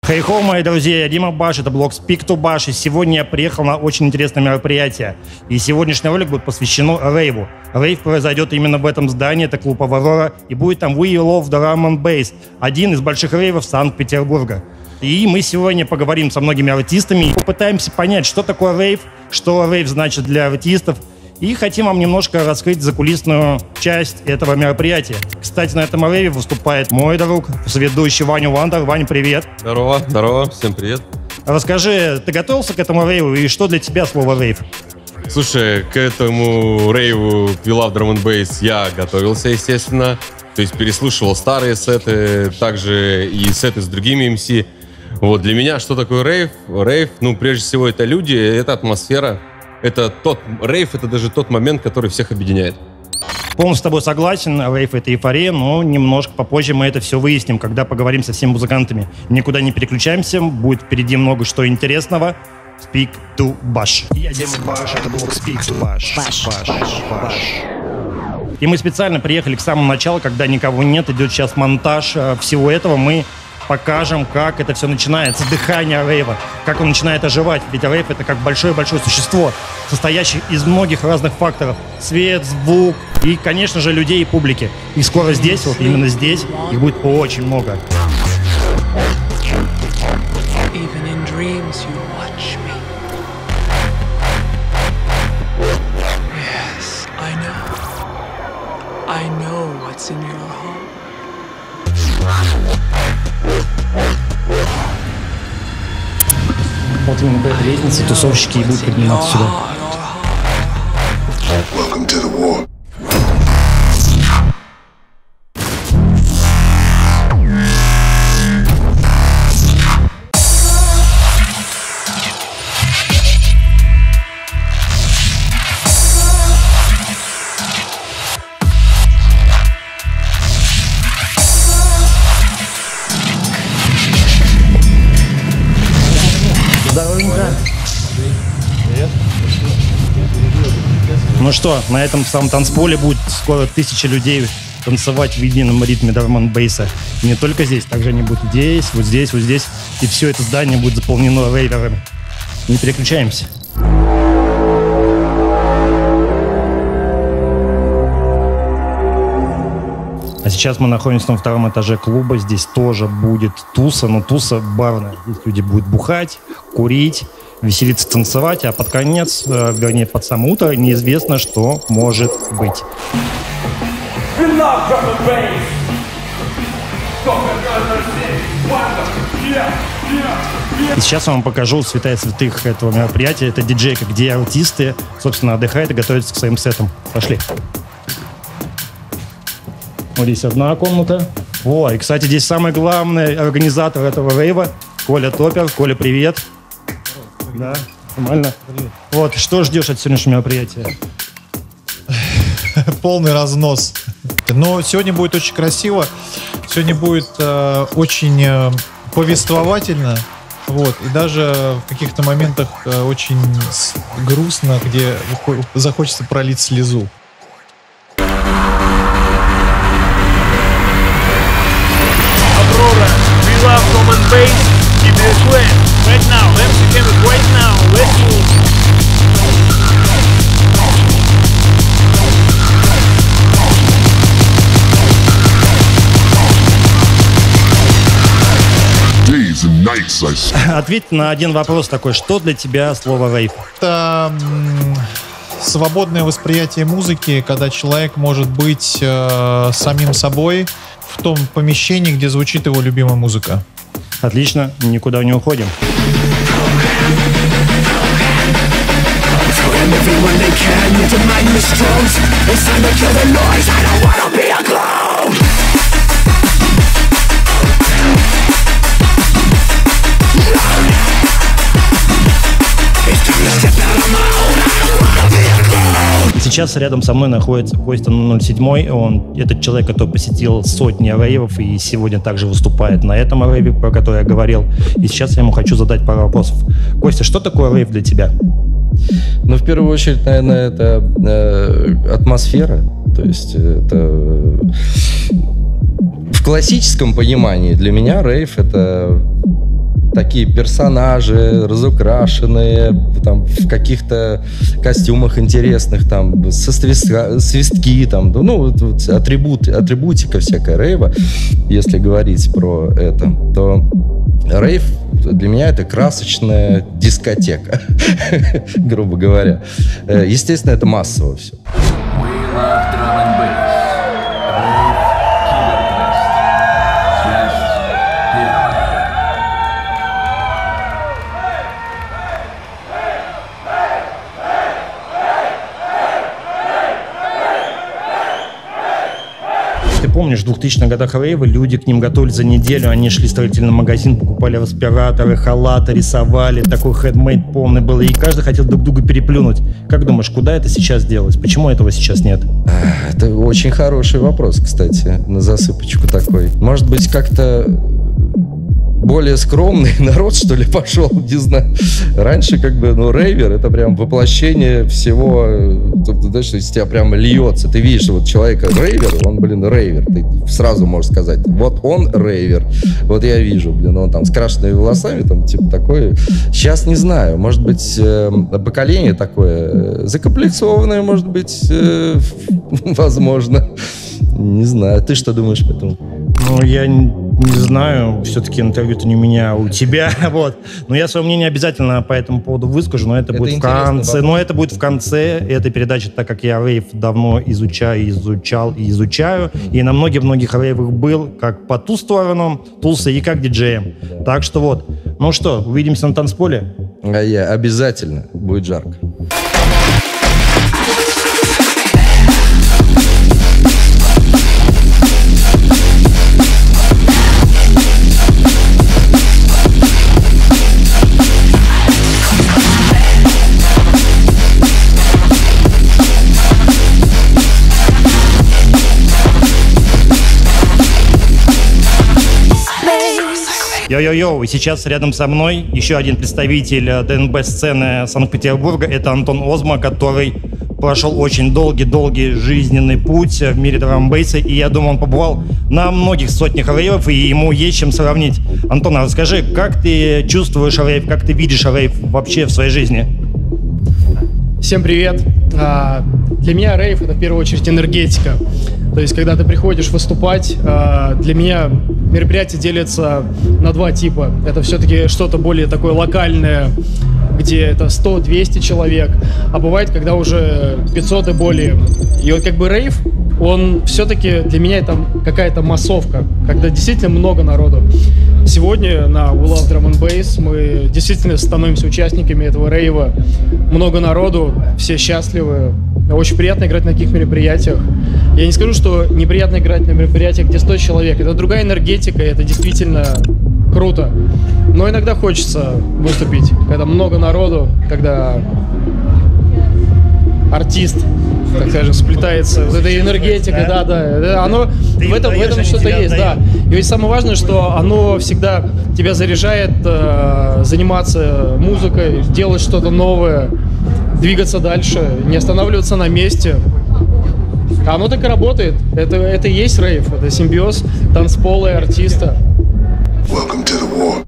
Хей-хо, мои друзья, я Дима Баш, это блог Speak to Bash, и сегодня я приехал на очень интересное мероприятие. И сегодняшний ролик будет посвящен рейву. Рейв произойдет именно в этом здании, это клуб Аврора, и будет там We Love Drum and Bass, один из больших рейвов Санкт-Петербурга. И мы сегодня поговорим со многими артистами и попытаемся понять, что такое рейв, что рейв значит для артистов, и хотим вам немножко раскрыть закулисную часть этого мероприятия. Кстати, на этом рейве выступает мой друг, ведущий Ваня Вандер. Вань, привет. Здорово, всем привет. Расскажи, ты готовился к этому рейву и что для тебя слово рейв? Слушай, к этому рейву We Love Drum and Bass я готовился, естественно. То есть переслушивал старые сеты, также и сеты с другими MC. Вот для меня что такое рейв? Рейв, прежде всего, это люди, это атмосфера. Это рейв, это даже тот момент, который всех объединяет. Полностью с тобой согласен, рейв — это эйфория, но немножко попозже мы это все выясним, когда поговорим со всеми музыкантами. Никуда не переключаемся, будет впереди много что интересного. Speak to Bash. Я Дима Баш, это блог Speak to Bash. И мы специально приехали к самому началу, когда никого нет, идет сейчас монтаж всего этого. Мы покажем, как это все начинается, дыхание рейва, как он начинает оживать. Ведь рейв — это как большое-большое существо, состоящее из многих разных факторов. Свет, звук и, конечно же, людей и публики. И скоро здесь, вот именно здесь, их будет очень много. Вот именно по этой лестнице тусовщики и будут подниматься сюда. Welcome to the war. Ну что, на этом самом танцполе будет скоро 1000 людей танцевать в едином ритме драм-н-бейса. И не только здесь, также они будут здесь, вот здесь, вот здесь. И все это здание будет заполнено рейверами. Не переключаемся. А сейчас мы находимся на втором этаже клуба. Здесь тоже будет туса, но туса барная. Здесь люди будут бухать, курить, веселиться, танцевать, а под конец, вернее, под самое утро, неизвестно, что может быть. И сейчас я вам покажу святая святых этого мероприятия. Это диджейка, где артисты, собственно, отдыхают и готовятся к своим сетам. Пошли. Вот здесь одна комната. О, и, кстати, здесь самый главный организатор этого рейва, Коля Топер. Коля, привет. Да, нормально. Вот, что ждешь от сегодняшнего мероприятия? Полный разнос. Но сегодня будет очень красиво. Сегодня будет очень повествовательно. Вот, и даже в каких-то моментах очень грустно, где захочется пролить слезу. Aurora, we love drum and bass. Give me a swing right now. Let's begin it right now. Let's move. Ответь на один вопрос такой. Что для тебя слово рейв? Это свободное восприятие музыки, когда человек может быть самим собой в том помещении, где звучит его любимая музыка. Отлично, никуда не уходим. Сейчас рядом со мной находится Костя 007. Этот человек, который посетил сотни рейвов и сегодня также выступает на этом рейве, про который я говорил. И сейчас я ему хочу задать пару вопросов. Костя, что такое рейв для тебя? Ну, в первую очередь, наверное, это атмосфера. То есть это... В классическом понимании для меня рейв — это такие персонажи разукрашенные, там, в каких-то костюмах интересных, там, со свистки, там, ну, вот атрибутика всякая рейва, если говорить про это, то рейв для меня это красочная дискотека, грубо говоря. Естественно, это массово все. Помнишь, в 2000-х годах рейвы, люди к ним готовились за неделю, они шли в строительный магазин, покупали респираторы, халаты, рисовали, такой хендмейд полный был, и каждый хотел друг друга переплюнуть. Как думаешь, куда это сейчас делать? Почему этого сейчас нет? Это очень хороший вопрос, кстати, на засыпочку такой. Может быть, как-то более скромный народ, что ли, пошел, не знаю. Раньше, как бы, ну, рейвер — это прям воплощение всего, знаешь, из тебя прям льется. Ты видишь, вот человека рейвер, он, блин, рейвер. Ты сразу можешь сказать, вот он рейвер. Вот я вижу, блин, он там с крашенными волосами, там, типа, такой. Сейчас не знаю, может быть, поколение такое закомплексованное, может быть, возможно. Не знаю. Ты что думаешь по этому? Ну, я не знаю, все-таки интервью-то не у меня, а у тебя, вот. Но я свое мнение обязательно по этому поводу выскажу, но это будет в конце. Но это будет в конце этой передачи, так как я рейв давно изучал и изучаю, и на многих рейвах был, как по ту сторону Тулса и как диджеем. Так что вот. Ну что, увидимся на танцполе? Обязательно. Будет жарко. Йо-йо-йо, и сейчас рядом со мной еще один представитель ДНБ-сцены Санкт-Петербурга, это Антон Озма, который прошел очень долгий жизненный путь в мире драм-н-бейса, и я думаю, он побывал на многих сотнях рейвов, и ему есть чем сравнить. Антон, а расскажи, как ты чувствуешь рейв, как ты видишь рейв вообще в своей жизни? Всем привет! Для меня рейв — это в первую очередь энергетика. То есть, когда ты приходишь выступать, для меня мероприятие делится на два типа. Это все-таки что-то более такое локальное, где это 100-200 человек, а бывает, когда уже 500 и более. И вот как бы рейв, он все-таки для меня это какая-то массовка, когда действительно много народу. Сегодня на We Love Drum and Bass мы действительно становимся участниками этого рейва. Много народу, все счастливы. Очень приятно играть на таких мероприятиях. Я не скажу, что неприятно играть на мероприятиях, где 100 человек. Это другая энергетика, это действительно круто. Но иногда хочется выступить, когда много народу, когда артист, так скажем, сплетается. Вот эта энергетика, да. Оно в этом что-то есть, да. И ведь самое важное, что оно всегда тебя заряжает заниматься музыкой, делать что-то новое, двигаться дальше, не останавливаться на месте. А оно так и работает. Это и есть рейв, это симбиоз танцпола и артиста. Welcome to the war.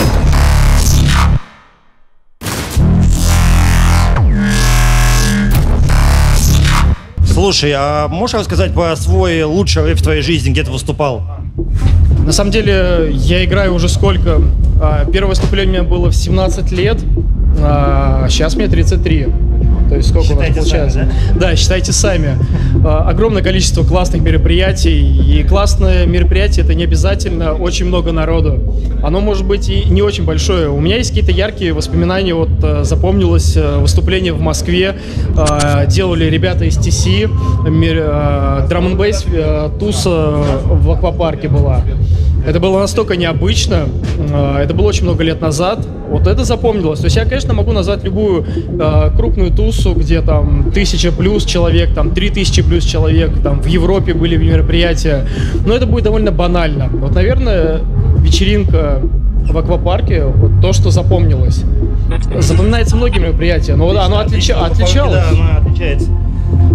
Слушай, а можешь рассказать про свой лучший рейв в твоей жизни, где ты выступал? На самом деле, я играю уже сколько? Первое выступление у меня было в 17 лет, а сейчас мне 33. То есть сколько считайте у нас получается? Сами, да? Да, считайте сами. Огромное количество классных мероприятий. И классное мероприятие — это не обязательно очень много народу. Оно может быть и не очень большое. У меня есть какие-то яркие воспоминания. Вот запомнилось выступление в Москве. Делали ребята из TC. Драм-н-бейс туса в аквапарке была. Это было настолько необычно. Это было очень много лет назад. Вот это запомнилось. То есть я, конечно, могу назвать любую крупную тусу, где там 1000 плюс человек, там 3000 плюс человек, там в Европе были мероприятия. Но это будет довольно банально. Вот, наверное, вечеринка в аквапарке, вот то, что запомнилось. Запоминается многие мероприятия, но оно отличалось. Да, оно отличается.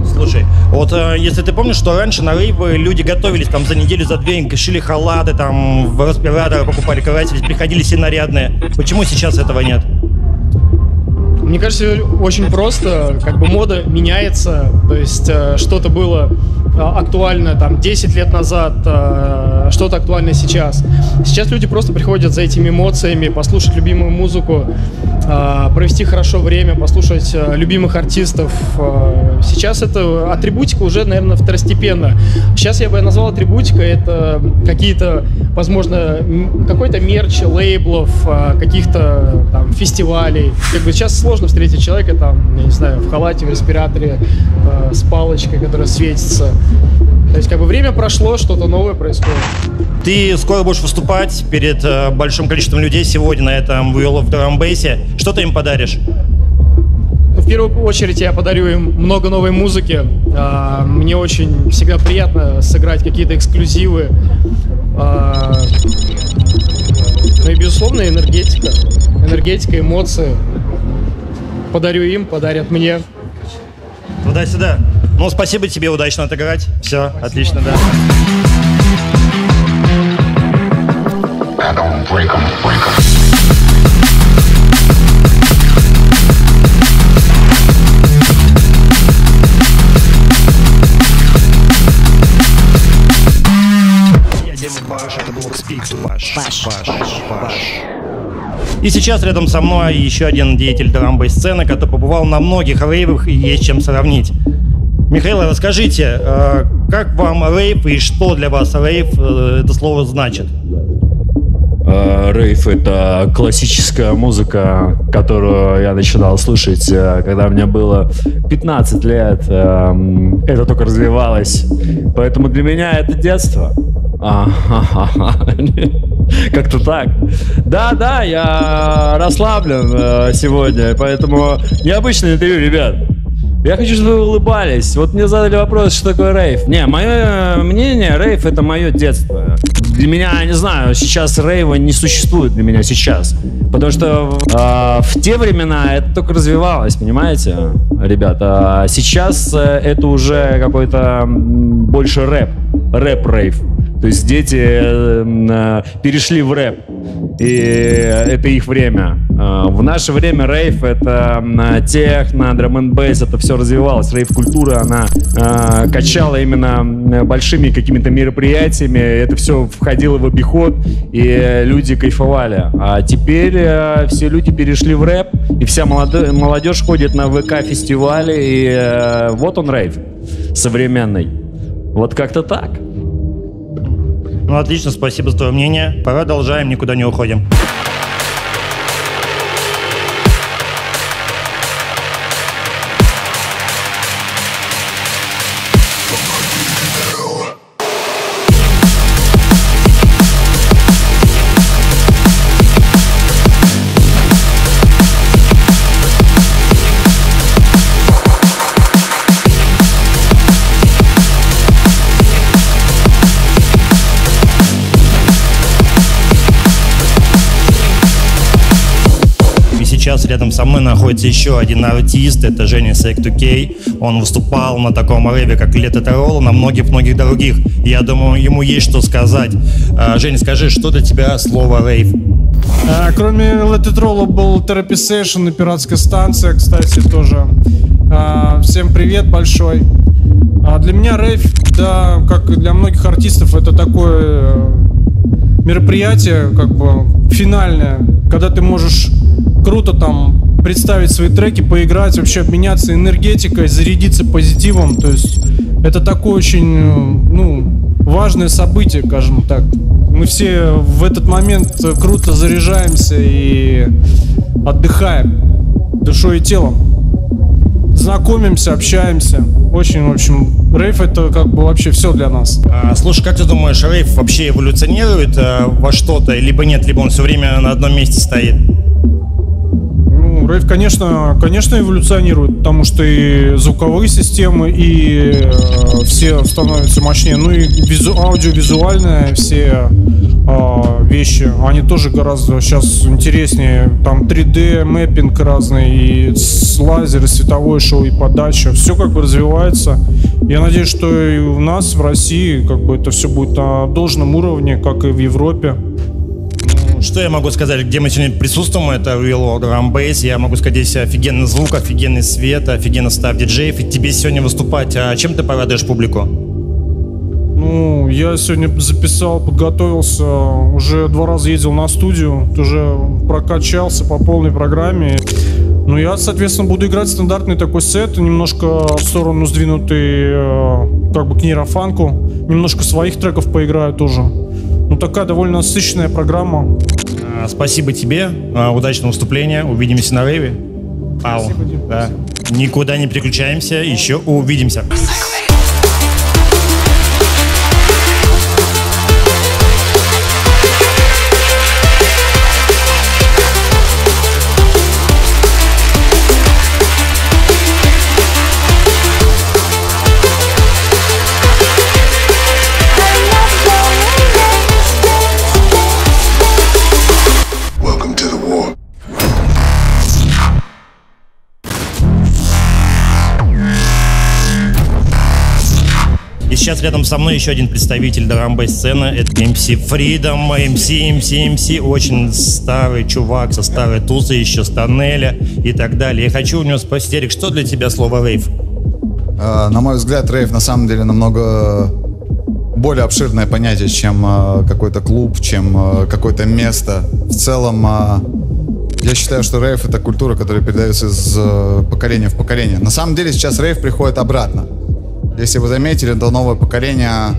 Слушай, вот если ты помнишь, что раньше на рейвы люди готовились там за неделю, за две, шили халаты, там в респираторы покупали, красились, приходили все нарядные. Почему сейчас этого нет? Мне кажется, очень просто, как бы мода меняется, то есть что-то было актуально там 10 лет назад, что-то актуально сейчас. Сейчас люди просто приходят за этими эмоциями, послушать любимую музыку, провести хорошо время, послушать любимых артистов. Сейчас это атрибутика уже, наверное, второстепенно. Сейчас я бы назвал атрибутика это какие-то, возможно, какой-то мерч лейблов, каких-то там фестивалей. Как бы сейчас сложно встретить человека там, я не знаю, в халате, в респираторе, с палочкой, которая светится. То есть как бы время прошло, что-то новое происходит. Ты скоро будешь выступать перед большим количеством людей сегодня на этом Wheel of Drum Bass. Что ты им подаришь? В первую очередь я подарю им много новой музыки. Мне очень всегда приятно сыграть какие-то эксклюзивы. Ну и, безусловно, энергетика. Энергетика, эмоции. Pодарю им, подарят мне. Туда-сюда. Ну, спасибо тебе, удачно отыграть. Все, отлично, да. И сейчас рядом со мной еще один деятель драм-бейс-сцены, который побывал на многих рейвах и есть чем сравнить. Михаил, расскажите, как вам рейв и что для вас рейв это слово значит? Рейв — это классическая музыка, которую я начинал слушать, когда мне было 15 лет. Это только развивалось. Поэтому для меня это детство. Как-то так. Да, я расслаблен сегодня, поэтому необычное интервью, ребят. Я хочу, чтобы вы улыбались. Вот мне задали вопрос, что такое рейв. Не, мое мнение, рейв — это мое детство. Для меня, не знаю, сейчас рейва не существует для меня сейчас. Потому что в те времена это только развивалось, понимаете, ребята. А сейчас это уже какой-то больше рэп. Рэп-рейв. То есть дети перешли в рэп, и это их время. В наше время рейв — это техно, драм-н-бейс, это все развивалось. Рейв-культура, она качала именно большими какими-то мероприятиями, это все входило в обиход, и люди кайфовали. А теперь все люди перешли в рэп, и вся молодежь ходит на ВК-фестивали, и вот он рейв современный. Вот как-то так. Ну, отлично, спасибо за твое мнение. Продолжаем, никуда не уходим. Сейчас рядом со мной находится еще один артист, это Женя Sek2K. Он выступал на таком рейве, как Let It Roll, на многих-многих других. Я думаю, ему есть что сказать. Женя, скажи, что для тебя слово рейв? Кроме Let It Roll был Therapy Session и Пиратская станция, кстати, тоже. Всем привет большой. Для меня рейв, да, как и для многих артистов, это такое мероприятие, как бы финальное, когда ты можешь круто там представить свои треки, поиграть, вообще обменяться энергетикой, зарядиться позитивом. То есть это такое очень, важное событие, скажем так. Мы все в этот момент круто заряжаемся и отдыхаем душой и телом. Знакомимся, общаемся. Очень, в общем, рейв — это как бы вообще все для нас. Слушай, как ты думаешь, рейв вообще эволюционирует во что-то, либо нет, либо он все время на одном месте стоит? Рейв, конечно, эволюционирует, потому что и звуковые системы, и все становятся мощнее, ну и аудиовизуальное, все вещи, они тоже гораздо сейчас интереснее. Там 3D, мэппинг разный, и лазер, и световое шоу, и подача. Все как бы развивается. Я надеюсь, что и у нас, в России, как бы это все будет на должном уровне, как и в Европе. Что я могу сказать, где мы сегодня присутствуем, это Real Drum Bass. Я могу сказать, здесь офигенный звук, офигенный свет, офигенный став диджеев. И тебе сегодня выступать, а чем ты порадуешь публику? Ну, я сегодня записал, подготовился, уже 2 раза ездил на студию, уже прокачался по полной программе. Ну, я, соответственно, буду играть стандартный такой сет, немножко в сторону сдвинутый, как бы к нейрофанку, немножко своих треков поиграю тоже. Ну, такая довольно насыщенная программа. Спасибо тебе, удачного выступления, увидимся на рейве. Спасибо, Дим. Да. Никуда не переключаемся, еще увидимся. Сейчас рядом со мной еще один представитель драмбейс сцены. Это MC Freedom, MC, очень старый чувак со старой тузы, еще с тоннеля и так далее. Я хочу у него спросить, Эрик, что для тебя слово рейв? На мой взгляд, рейв на самом деле намного более обширное понятие, чем какой-то клуб, чем какое-то место. В целом, я считаю, что рейв — это культура, которая передается из поколения в поколение. На самом деле сейчас рейв приходит обратно. Если вы заметили, то новое поколение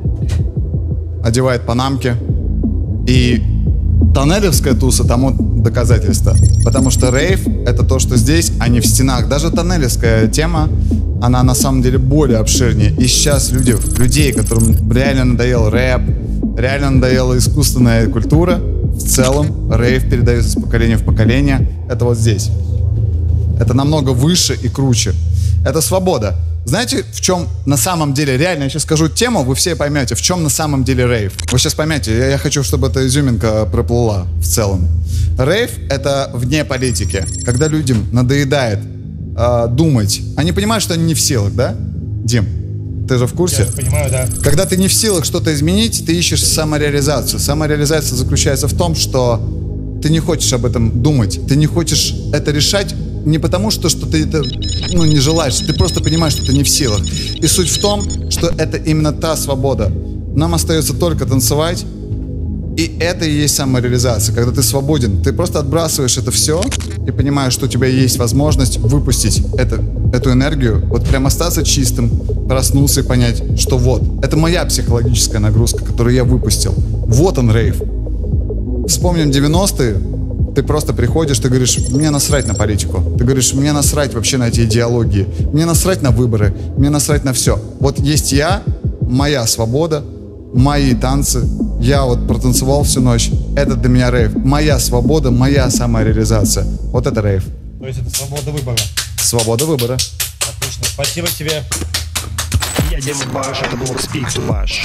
одевает панамки. И тоннелевская туса тому доказательство. Потому что рейв — это то, что здесь, а не в стенах. Даже тоннелевская тема, она на самом деле более обширнее. И сейчас людей, которым реально надоел рэп, реально надоела искусственная культура, в целом рейв передается с поколения в поколение. Это вот здесь. Это намного выше и круче. Это свобода. Знаете, в чем на самом деле, реально, я сейчас скажу тему, вы все поймете, в чем на самом деле рейв. Вы сейчас поймете, я хочу, чтобы эта изюминка проплыла в целом. Рейв — это вне политики. Когда людям надоедает думать, они понимают, что они не в силах, да? Дим, ты же в курсе? Я понимаю, да. Когда ты не в силах что-то изменить, ты ищешь самореализацию. Самореализация заключается в том, что ты не хочешь об этом думать, ты не хочешь это решать, не потому, что ты это не желаешь, ты просто понимаешь, что ты не в силах. И суть в том, что это именно та свобода. Нам остается только танцевать, и это и есть самореализация. Когда ты свободен, ты просто отбрасываешь это все и понимаешь, что у тебя есть возможность выпустить эту энергию, вот прям остаться чистым, проснуться и понять, что вот, это моя психологическая нагрузка, которую я выпустил. Вот он, рейв. Вспомним 90-е. Ты просто приходишь, ты говоришь, мне насрать на политику. Ты говоришь, мне насрать вообще на эти идеологии. Мне насрать на выборы. Мне насрать на все. Вот есть я, моя свобода, мои танцы. Я вот протанцевал всю ночь. Это для меня рейв. Моя свобода, моя самореализация. Вот это рейв. То есть это свобода выбора? Свобода выбора. Отлично. Спасибо тебе. Я Дима Баш, это был Speak to Bash.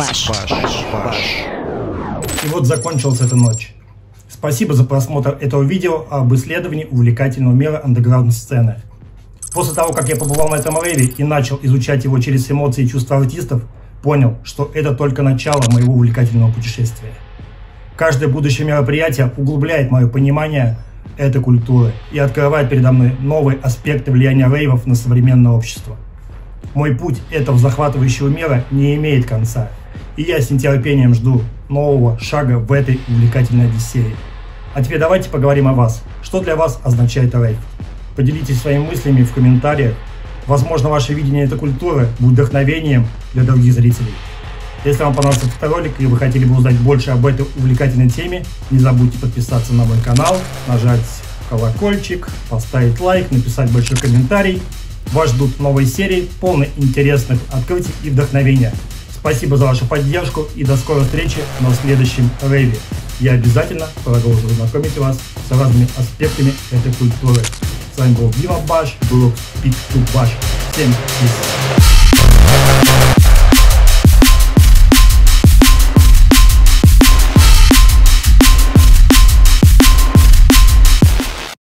И вот закончилась эта ночь. Спасибо за просмотр этого видео об исследовании увлекательного мира андеграунд-сцены. После того, как я побывал на этом рейве и начал изучать его через эмоции и чувства артистов, понял, что это только начало моего увлекательного путешествия. Каждое будущее мероприятие углубляет мое понимание этой культуры и открывает передо мной новые аспекты влияния рейвов на современное общество. Мой путь этого захватывающего мира не имеет конца, и я с нетерпением жду нового шага в этой увлекательной одиссее. А теперь давайте поговорим о вас. Что для вас означает рейв? Поделитесь своими мыслями в комментариях. Возможно, ваше видение этой культуры будет вдохновением для других зрителей. Если вам понравился этот ролик и вы хотели бы узнать больше об этой увлекательной теме, не забудьте подписаться на мой канал, нажать колокольчик, поставить лайк, написать большой комментарий. Вас ждут новые серии, полные интересных открытий и вдохновения. Спасибо за вашу поддержку и до скорой встречи на следующем рейве. Я обязательно продолжу знакомить вас с разными аспектами этой культуры. С вами был Дима Баш, блог Speak to Bash. Всем peace.